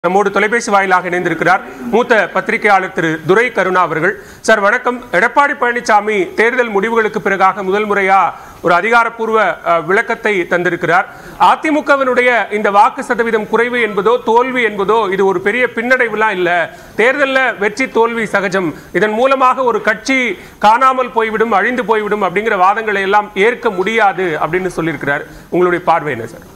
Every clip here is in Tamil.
நம்மோடு தொலைபேசி வாயிலாக இணைந்திருக்கிறார் மூத்த பத்திரிகையாளர் திரு துரை கருணா அவர்கள். சார் வணக்கம். எடப்பாடி பழனிசாமி தேர்தல் முடிவுகளுக்கு பிறகாக முதல் முறையா ஒரு அதிகாரப்பூர்வ விளக்கத்தை தந்திருக்கிறார். அதிமுகவினுடைய இந்த வாக்கு சதவீதம் குறைவு என்பதோ தோல்வி என்பதோ இது ஒரு பெரிய பின்னடைவுலாம் இல்ல. தேர்தலில் வெற்றி தோல்வி சகஜம். இதன் மூலமாக ஒரு கட்சி காணாமல் போய்விடும், அழிந்து போய்விடும் அப்படிங்கிற வாதங்களை எல்லாம் ஏற்க முடியாது அப்படின்னு சொல்லியிருக்கிறார். உங்களுடைய பார்வை என்ன சார்?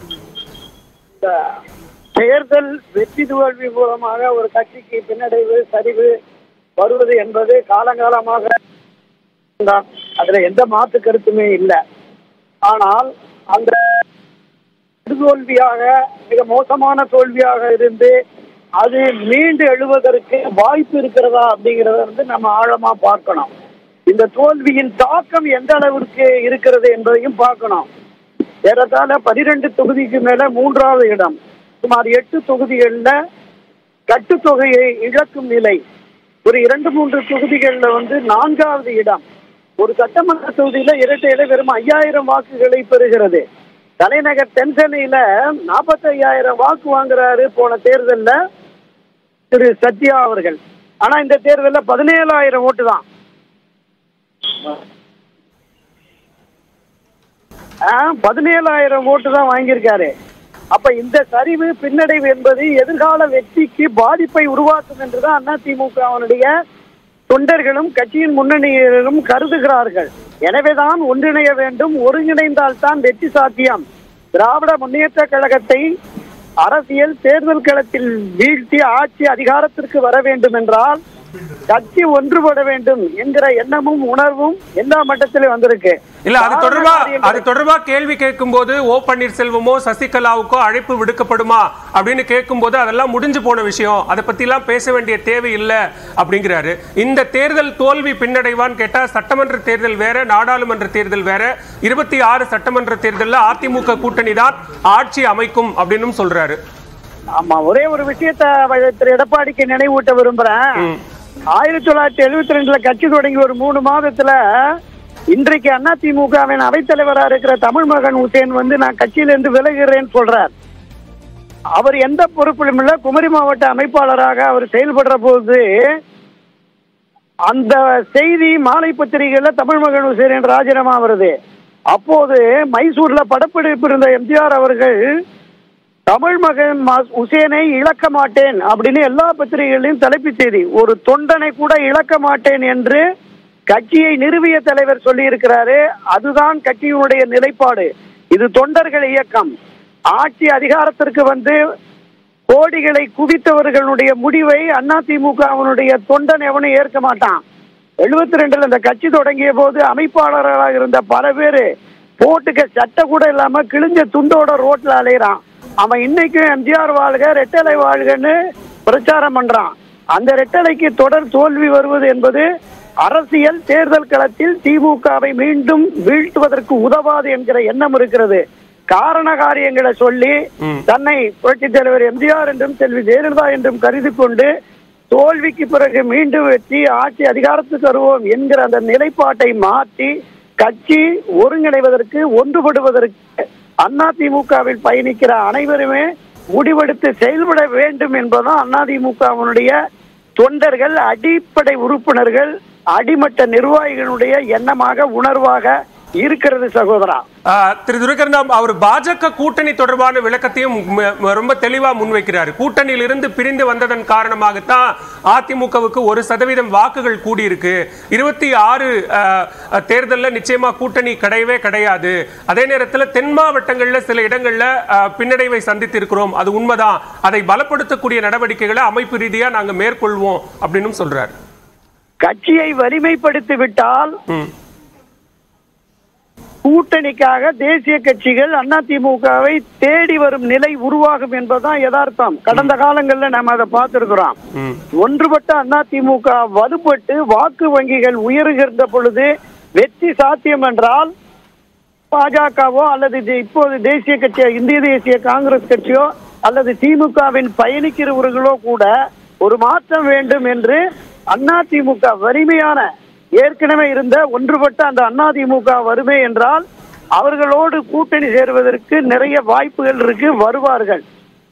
தேர்தல் வெற்றி தோல்வி மூலமாக ஒரு கட்சிக்கு பின்னடைவு சரிவு வருவது என்பது காலங்காலமாக அதுல எந்த மாற்று கருத்துமே இல்லை. ஆனால் அந்த தோல்வியாக மிக மோசமான தோல்வியாக இருந்து அது மீண்டு எழுவதற்கு வாய்ப்பு இருக்கிறதா அப்படிங்கிறத நம்ம ஆழமா பார்க்கணும். இந்த தோல்வியின் தாக்கம் எந்த அளவிற்கு இருக்கிறது என்பதையும் பார்க்கணும். ஏறத்தாழ 12 தொகுதிக்கு மேல 3வது இடம், சுமார் 8 தொகுதிகளில் கட்டுத்தொகையை இழக்கும் நிலை, ஒரு 2-3 தொகுதிகளில் 4வது இடம், ஒரு சட்டமன்ற தொகுதியில இரட்டை இலை வெறும் 5000 வாக்குகளை பெறுகிறது. தலைநகர் தென்சென்னையில 45,000 வாக்கு வாங்குறாரு போன தேர்தலில் திரு சத்யா அவர்கள். ஆனா இந்த தேர்தலில் 17,000 ஓட்டு தான். 17,000 ஓட்டு தான் வாங்கியிருக்காரு. அப்ப இந்த சரிவு பின்னடைவு என்பது எதிர்கால வெற்றிக்கு பாதிப்பை உருவாக்கும் என்றுதான் அதிமுகவினுடைய தொண்டர்களும் கட்சியின் முன்னணியினரும் கருதுகிறார்கள். எனவேதான் ஒன்றிணைய வேண்டும், ஒருங்கிணைந்தால்தான் வெற்றி சாத்தியம். திராவிட முன்னேற்ற கழகத்தை அரசியல் தேர்தல் களத்தில் வீழ்த்தி ஆட்சி அதிகாரத்திற்கு வர வேண்டும் என்றால் கட்சி ஒன்றுபட வேண்டும் என்கிற எண்ணமும் உணர்வும் எல்லா மட்டத்திலும் வந்திருக்கு. இல்ல அது தொடர்பா கேள்வி கேட்கும் போது ஓ பன்னீர்செல்வமோ சசிகலாவுக்கோ அழைப்பு விடுக்கப்படுமா அப்படின்னு கேட்கும் போது அதெல்லாம் முடிஞ்சு போன விஷயம், அதை பத்தி எல்லாம் பேச வேண்டிய தேவை இல்லை அப்படிங்கிறாரு. இந்த தேர்தல் தோல்வி பின்னடைவான்னு கேட்டா சட்டமன்ற தேர்தல் வேற, நாடாளுமன்ற தேர்தல் வேற. 26 சட்டமன்ற தேர்தலில் அதிமுக கூட்டணி தான் ஆட்சி அமைக்கும் அப்படின்னு சொல்றாரு. ஆமா, ஒரே ஒரு விஷயத்தை திரு எடப்பாடிக்கு நினைவூட்ட விரும்புறேன். 1972 கட்சி தொடங்கி ஒரு 3 மாதத்துல இன்றைக்கு அதிமுகவின் அவைத்தலைவராக இருக்கிற தமிழ்மகன் உசேன் நான் கட்சியிலிருந்து விலகிறேன்னு சொல்றார். அவர் எந்த பொறுப்பிலும் இல்ல, குமரி மாவட்ட அமைப்பாளராக அவர் செயல்படுற போது அந்த செய்தி மாலை பத்திரிகையில தமிழ்மகன் உசேன் ராஜினாமா வருது. அப்போது மைசூர்ல படப்பிடிப்பு இருந்த எம்ஜிஆர் அவர்கள் தமிழ் மகன் உசேனை இழக்க மாட்டேன் அப்படின்னு எல்லா பத்திரிகைகளையும் தலைப்பு செய்தி, ஒரு தொண்டனை கூட இழக்க மாட்டேன் என்று கட்சியை நிறுவிய தலைவர் சொல்லி இருக்கிறாரு. அதுதான் கட்சியினுடைய நிலைப்பாடு. இது தொண்டர்கள் இயக்கம். ஆட்சி அதிகாரத்திற்கு கோடிகளை குவித்தவர்களுடைய முடிவை அதிமுகவினுடைய தொண்டன் எவனும் ஏற்க மாட்டான். 72 இந்த கட்சி தொடங்கிய போது அமைப்பாளராக இருந்த பல பேரு போட்டுக்க சட்டை கூட இல்லாம கிழிஞ்ச துண்டோட ரோட்ல அலையிறான். அவன் இன்னைக்கும் எம்ஜிஆர் வாழ்க ரெட்டலை வாழ்கன்னு பிரச்சாரம் பண்றான். அந்த ரெட்டலைக்கு தொடர் தோல்வி வருவது என்பது அரசியல் தேர்தல் களத்தில் திமுகவை மீண்டும் வீழ்த்துவதற்கு உதவாது என்கிற எண்ணம் இருக்கிறது. காரண காரியங்களை சொல்லி தன்னை புரட்சித் தலைவர் எம்ஜிஆர் என்றும் செல்வி ஜெயலலிதா என்றும் கருதி கொண்டு தோல்விக்கு பிறகு மீண்டும் வெற்றி ஆட்சி அதிகாரத்துக்கு வருவோம் என்கிற அந்த நிலைப்பாட்டை மாற்றி கட்சி ஒருங்கிணைவதற்கு ஒன்றுபடுவதற்கு அதிமுகவில் பயணிக்கிற அனைவருமே முடிவெடுத்து செயல்பட வேண்டும் என்பதுதான் அதிமுகவினுடைய தொண்டர்கள், அடிப்படை உறுப்பினர்கள், அடிமட்ட நிர்வாகிகளுடைய எண்ணமாக உணர்வாக இருக்கிறது. சகோதரா திரு துரைக்கருணா அவர் பாஜக கூட்டணி தொடர்பான விளக்கத்தையும் ரொம்ப தெளிவா முன்வைக்கிறார். கூட்டணியில் இருந்து பிரிந்து வந்ததன் காரணமாகத்தான் அதிமுகவுக்கு 1% வாக்குகள் கூடியிருக்கு. 26 தேர்தலில் நிச்சயமா கூட்டணி கிடையவே கிடையாது. அதே நேரத்தில் தென் மாவட்டங்களில் சில இடங்கள்ல பின்னடைவை சந்தித்து இருக்கிறோம், அது உண்மைதான். அதை பலப்படுத்தக்கூடிய நடவடிக்கைகளை அமைப்பு ரீதியா நாங்க மேற்கொள்வோம் அப்படின்னு சொல்றாரு. கட்சியை வலிமைப்படுத்தி விட்டால் கூட்டணிக்காக தேசிய கட்சிகள் அதிமுகவை தேடி வரும் நிலை உருவாகும் என்பதுதான் யதார்த்தம். கடந்த காலங்களில் நாம் அதை பார்த்திருக்கிறோம். ஒன்றுபட்ட அதிமுக வலுப்பட்டு வாக்கு வங்கிகள் உயர்கின்ற பொழுது வெற்றி சாத்தியம் என்றால் பாஜகவோ அல்லது இப்போது தேசிய கட்சியோ இந்திய தேசிய காங்கிரஸ் கட்சியோ அல்லது திமுகவின் பயணிக்கிறவர்களோ கூட ஒரு மாற்றம் வேண்டும் என்று அதிமுக வலிமையான ஏற்கனவே இருந்த ஒன்றுபட்ட அந்த அதிமுக வறுமை என்றால் அவர்களோடு கூட்டணி சேருவதற்கு நிறைய வாய்ப்புகள் இருக்கு, வருவார்கள்.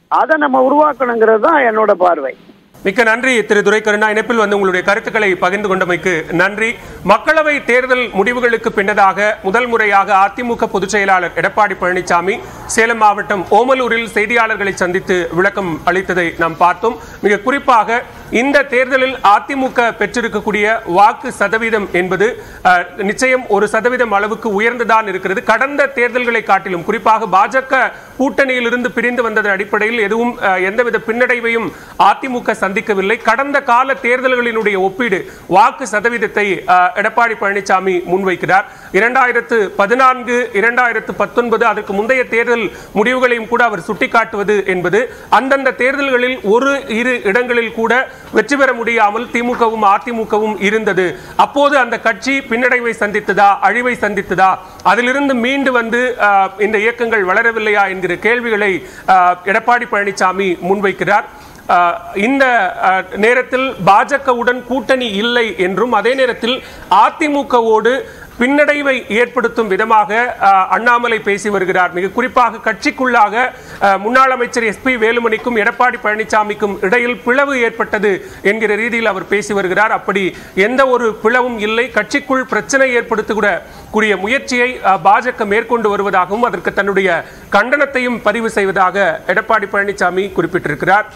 அதை நம்ம உருவாக்கணுங்கிறது தான் என்னோட பார்வை. மிக்க நன்றி திரு துரைக்கருணா. இணைப்பில் வந்து உங்களுடைய கருத்துக்களை பகிர்ந்து கொண்டமைக்கு நன்றி. மக்களவை தேர்தல் முடிவுகளுக்கு பின்னதாக முதல் முறையாக அதிமுக பொதுச் செயலாளர் எடப்பாடி பழனிசாமி சேலம் மாவட்டம் ஓமலூரில் செய்தியாளர்களை சந்தித்து விளக்கம் அளித்ததை நாம் பார்த்தோம். மிக குறிப்பாக இந்த தேர்தலில் அதிமுக பெற்றிருக்கக்கூடிய வாக்கு சதவீதம் என்பது நிச்சயம் 1% அளவுக்கு உயர்ந்துதான் இருக்கிறது. கடந்த தேர்தல்களை காட்டிலும் குறிப்பாக பாஜக கூட்டணியிலிருந்து பிரிந்து வந்ததன் அடிப்படையில் எதுவும் எந்தவித பின்னடைவையும் அதிமுக சந்திக்கவில்லை. கடந்த கால தேர்தல்களினுடைய ஒப்பீடு வாக்கு சதவீதத்தை எடப்பாடி பழனிசாமி முன்வைக்கிறார். 2014, 2019 அதற்கு முந்தைய தேர்தல் முடிவுகளையும் கூட அவர் சுட்டிக்காட்டுவது என்பது அந்தந்த தேர்தல்களில் 1-2 இடங்களில் கூட வெற்றி பெற முடியாமல் திமுகவும் அதிமுகவும் இருந்தது. அப்போது அந்த கட்சி பின்னடைவை சந்தித்ததா, அழிவை சந்தித்ததா, அதிலிருந்து மீண்டு வந்து இந்த இயக்கங்கள் வளரவில்லையா என்கிற கேள்விகளை எடப்பாடி பழனிசாமி முன்வைக்கிறார். இந்த நேரத்தில் பாஜகவுடன் கூட்டணி இல்லை என்றும் அதே நேரத்தில் அதிமுகவோடு பின்னடைவை ஏற்படுத்தும் விதமாக அண்ணாமலை பேசி வருகிறார். மிக குறிப்பாக கட்சிக்குள்ளாக முன்னாள் அமைச்சர் SP வேலுமணிக்கும் எடப்பாடி பழனிசாமிக்கும் இடையில் பிளவு ஏற்பட்டது என்கிற ரீதியில் அவர் பேசி வருகிறார். அப்படி எந்த ஒரு பிளவும் இல்லை. கட்சிக்குள் பிரச்சனை ஏற்படுத்தக்கூடிய முயற்சியை பாஜக மேற்கொண்டு வருவதாகவும் அதற்கு தன்னுடைய கண்டனத்தையும் பதிவு செய்வதாக எடப்பாடி பழனிசாமி குறிப்பிட்டிருக்கிறார்.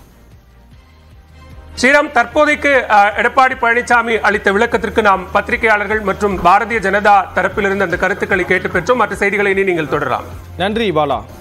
ஸ்ரீராம், தற்போதைக்கு எடப்பாடி பழனிசாமி அளித்த விளக்கத்திற்கு நாம் பத்திரிகையாளர்கள் மற்றும் பாரதிய ஜனதா தரப்பிலிருந்து அந்த கருத்துக்களை கேட்டு பெற்றோம். மற்ற செய்திகளை நீங்கள் தொடரலாம். நன்றி பாலா.